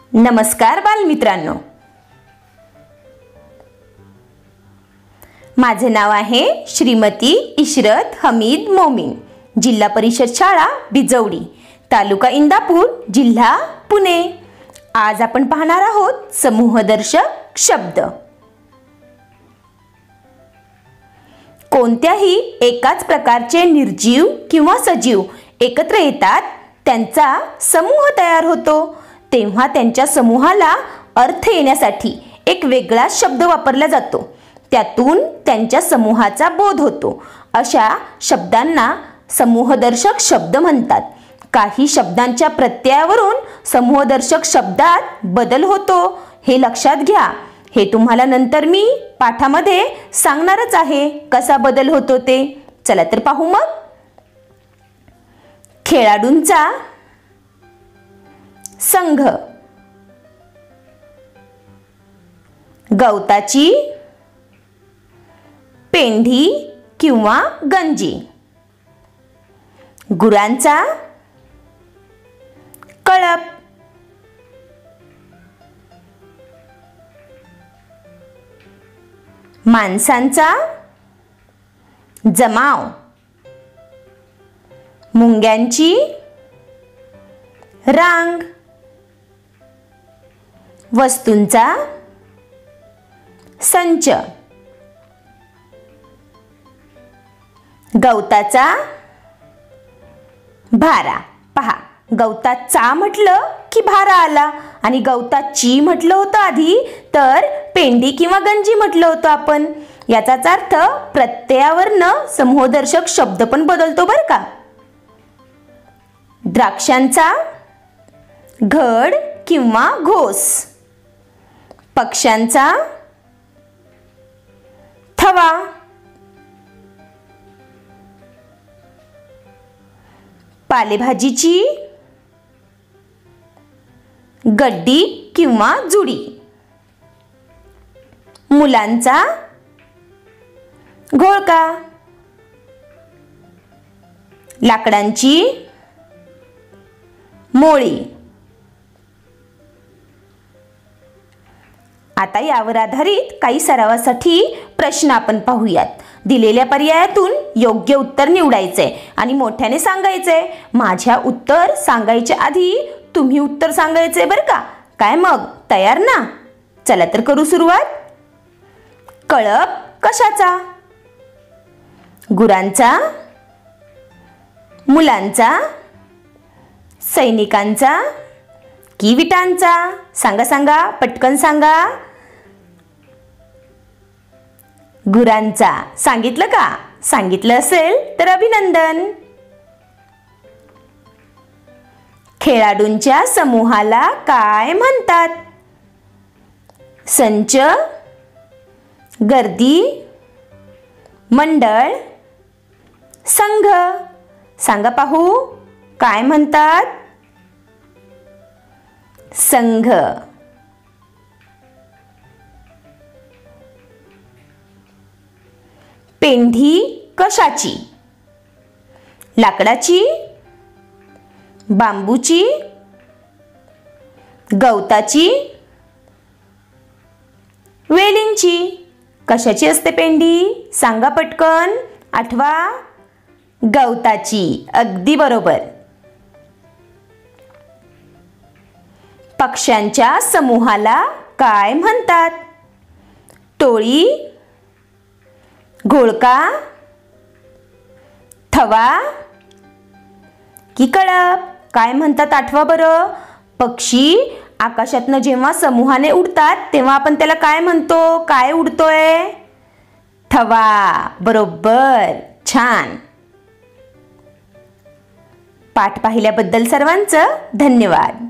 नमस्कार बालमित्रांनो, माझे नाव आहे श्रीमती इशरत हमीद मोमीन, जिल्हा परिषद शाळा बिजवडी, तालुका इंदापूर, जिल्हा पुणे। आज आपण पाहणार आहोत समूहदर्शक शब्द। कोणत्याही एकाच प्रकारचे निर्जीव किंवा सजीव एकत्र येतात, त्यांचा समूह तयार होतो। तेव्हा त्यांच्या समूहाला अर्थ येण्यासाठी एक वेगळा शब्द वापरला जातो, त्यातून त्यांच्या समूहाचा बोध होतो। अशा शब्दांना समूहदर्शक शब्द म्हणतात। काही शब्दांच्या प्रत्ययावरून समूहदर्शक शब्दात बदल होतो, हे लक्षात घ्या। हे तुम्हाला नंतर मी पाठामध्ये सांगणारच आहे, कसा बदल होतो ते। चला तर पाहू मग। खेळाडूंचा संघ, गवताची पेंढी किंवा गंजी, गुरांचा कळप, माणसांचा जमाव, मुंग्यांची रांग, वस्तूंचा संच, गवताचा भारा। पहा, गवताचा म्हटलं की भारा आला, आणि गवताची म्हटलं होतं आधी तर पेंडी किंवा गंजी म्हटलं होतं आपण। याचाच अर्थ प्रत्ययावरनं समूहदर्शक शब्द पण बदलतो बरं का। द्राक्षांचा घड किंवा घोस, पक्ष्यांचा थवा, पालेभाजीची गड्डी किंवा जुडी, मुलांचा घोळका, लाकडांची मोळी। आता यावर आधारित काही सरावासाठी प्रश्न आपण पाहूयात। दिलेल्या पर्यायातून योग्य उत्तर निवडायचे आणि मोठ्याने सांगायचे। माझ्या उत्तर सांगायच्या आधी तुम्ही उत्तर सांगायचे बरं का। काय मग, तयार ना? चला तर करू सुरुवात। कळप कशाचा? गुरांचा, मुलांचा, सैनिकांचा की विटांचा? सांगा सांगा, पटकन सांगा। गुरांचा सांगितलं का? सांगितलं असेल तर अभिनंदन। खेळाडूंच्या समूहाला काय म्हणतात? संच, गर्दी, मंडळ, संघ। सांगा पाहू, काय म्हणतात? संघ। पेंढी कशाची? लाकडाची, बांबूची, गवताची, वेलींची? कशाची असते पेंढी? सांगा पटकन, आठवा। गवताची, अगदी बरोबर। पक्ष्यांच्या समूहाला काय म्हणतात? टोळी, घोळका, थवा की कळप? काय म्हणतात आठवा बरं। पक्षी आकाशातनं जेव्हा समूहाने उडतात तेव्हा आपण त्याला काय म्हणतो? काय उडतोय? थवा, बरोबर, छान। पाठ पाहिल्याबद्दल सर्वांचं धन्यवाद।